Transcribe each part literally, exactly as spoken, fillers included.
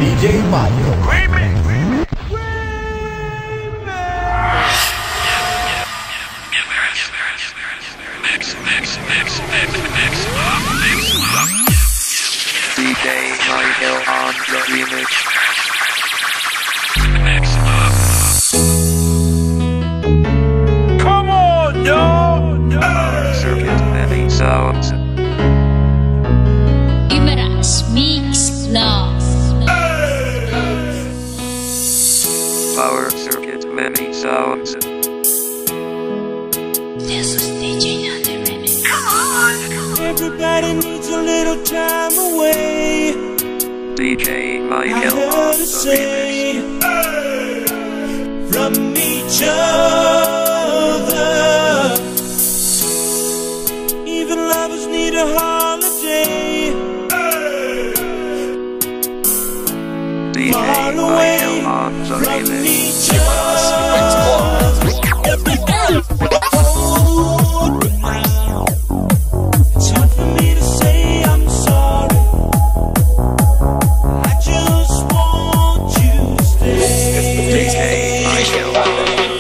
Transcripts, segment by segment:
D J Michael. D J Michael on the remix. Come on, yo! Circuit heavy sounds. Imeras Mix Club. Power circuit many sounds. This is D J Nando Remix. Everybody needs a little time away. D J I Michael heard on to the say remix. from each other. Even lovers need a holiday. D J Far away Michael on the from remix. each other. Hold me now. It's hard for me to say I'm sorry. I just want you to stay. D J Michael on the remix.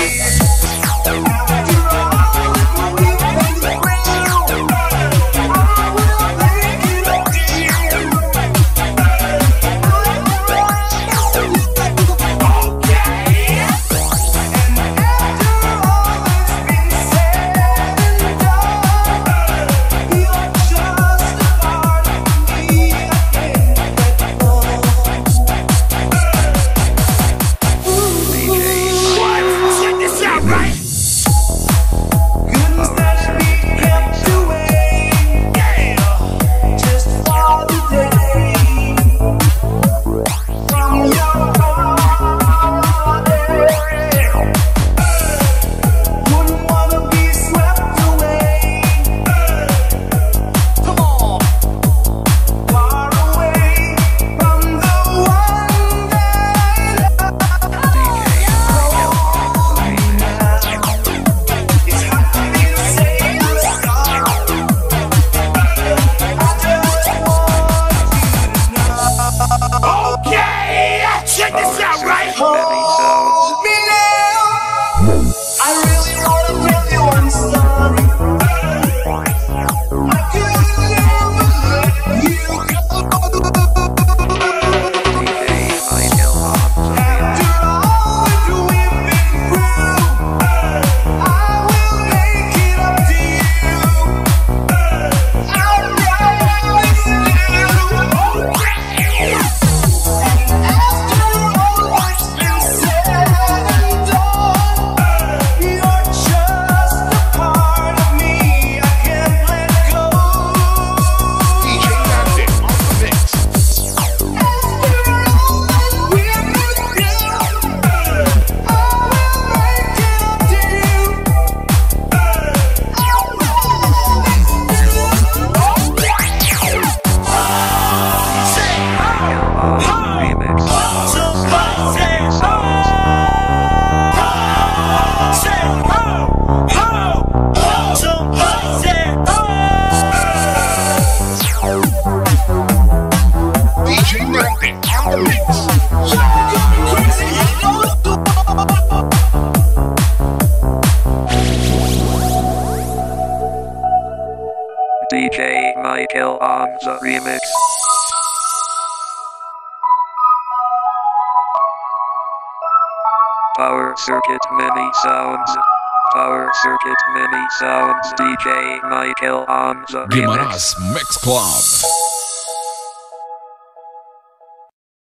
D J Michael on the remix. Power circuit many sounds. Power circuit many sounds. D J Michael on the remix. Guimarães Mix Club.